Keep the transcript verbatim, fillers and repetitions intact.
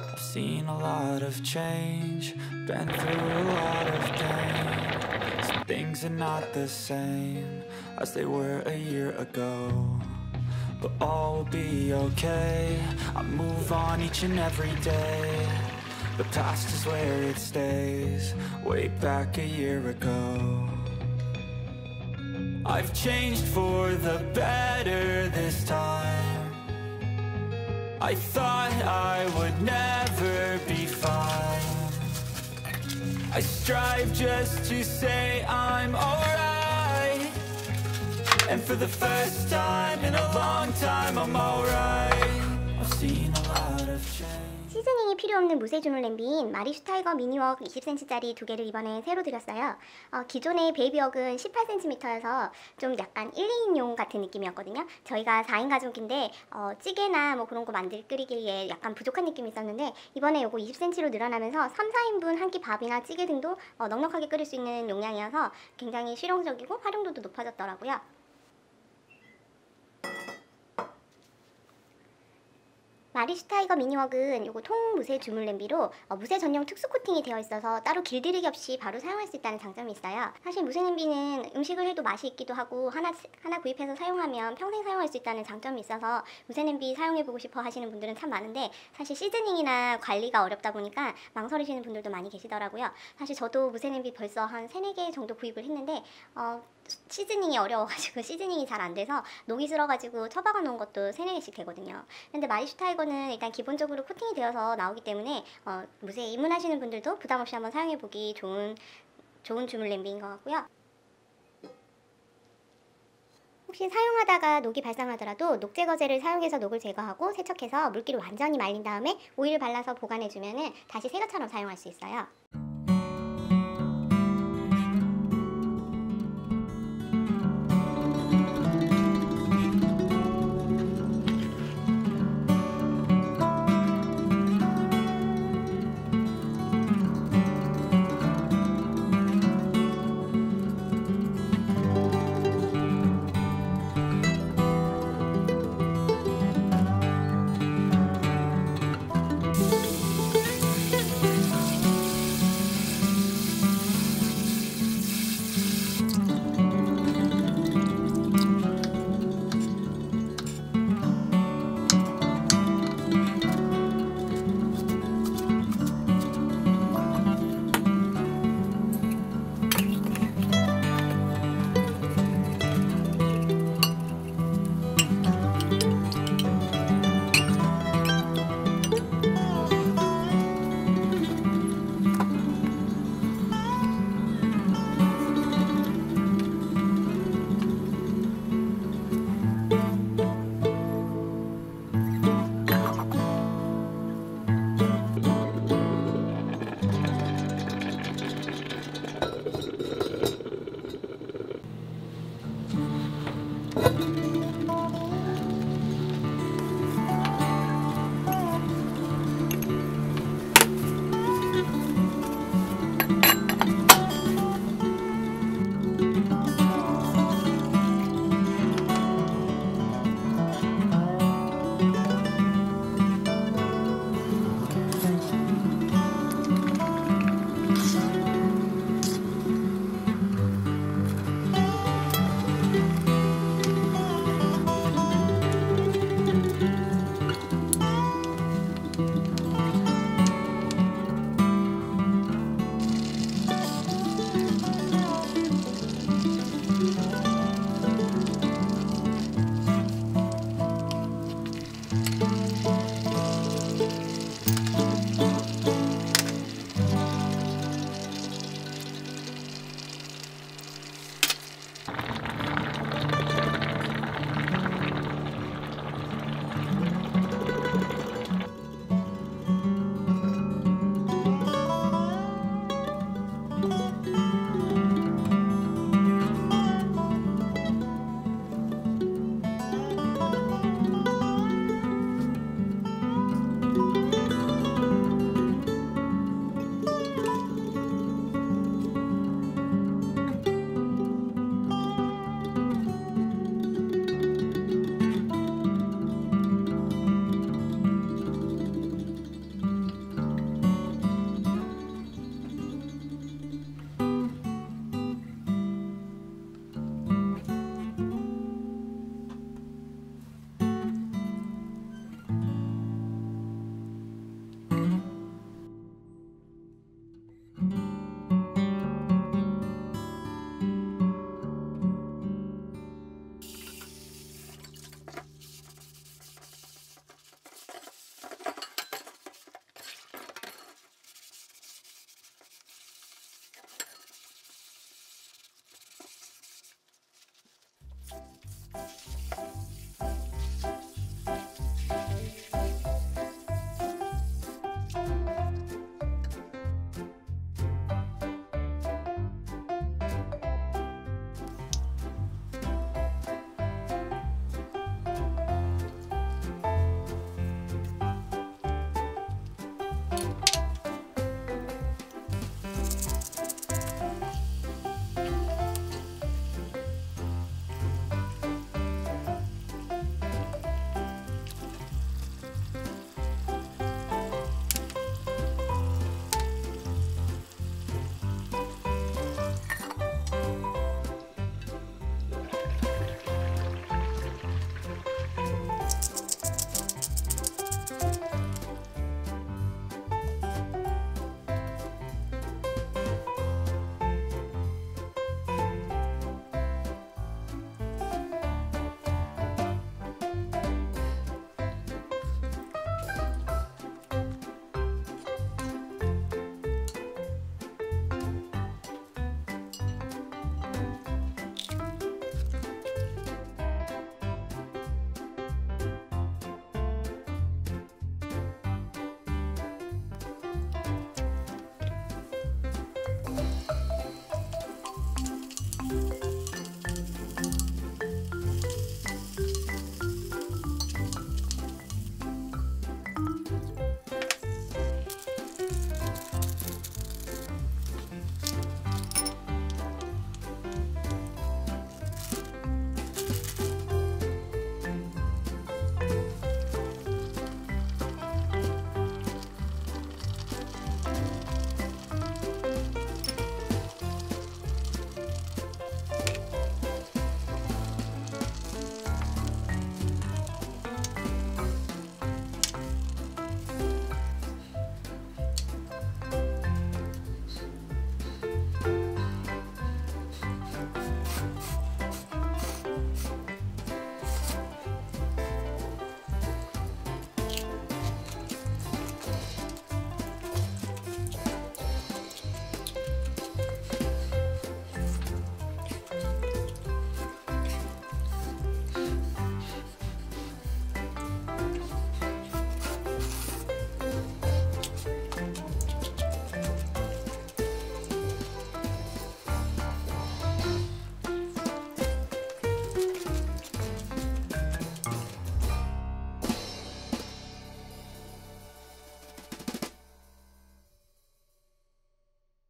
I've seen a lot of change, been through a lot of pain. Some things are not the same as they were a year ago, but all will be okay. I move on each and every day. The past is where it stays, way back a year ago. I've changed for the better this time. I thought I would never be fine. I strive just to say I'm alright, and for the first time in a long time I'm alright. I've seen a lot of change. 시즈닝이 필요 없는 무쇠 주물 냄비인 마리슈 타이거 미니웍 이십 센티미터짜리 두 개를 이번에 새로 드렸어요. 어, 기존의 베이비웍은 십팔 센티미터여서 좀 약간 일, 이인용 같은 느낌이었거든요. 저희가 사 인 가족인데 어, 찌개나 뭐 그런 거 만들 끓이기에 약간 부족한 느낌이 있었는데 이번에 요거 이십 센티미터로 늘어나면서 삼, 사 인분 한 끼 밥이나 찌개 등도 어, 넉넉하게 끓일 수 있는 용량이어서 굉장히 실용적이고 활용도도 높아졌더라고요. 마리슈 타이거 미니웍은 요거 통 무쇠 주물 냄비로 어, 무쇠 전용 특수 코팅이 되어 있어서 따로 길들이기 없이 바로 사용할 수 있다는 장점이 있어요. 사실 무쇠 냄비는 음식을 해도 맛이 있기도 하고 하나, 하나 구입해서 사용하면 평생 사용할 수 있다는 장점이 있어서 무쇠 냄비 사용해보고 싶어 하시는 분들은 참 많은데, 사실 시즈닝이나 관리가 어렵다 보니까 망설이시는 분들도 많이 계시더라고요. 사실 저도 무쇠 냄비 벌써 한 세네 개 정도 구입을 했는데 어, 시즈닝이 어려워가지고 시즈닝이 잘 안 돼서 녹이 슬어가지고 처박아 놓은 것도 세네 개씩 되거든요. 근데 마리슈 타이거는 일단 기본적으로 코팅이 되어서 나오기 때문에 어, 무쇠 입문하시는 분들도 부담 없이 한번 사용해보기 좋은 좋은 주물 냄비인 것 같고요. 혹시 사용하다가 녹이 발생하더라도 녹 제거제를 사용해서 녹을 제거하고 세척해서 물기를 완전히 말린 다음에 오일을 발라서 보관해주면 다시 새 것처럼 사용할 수 있어요.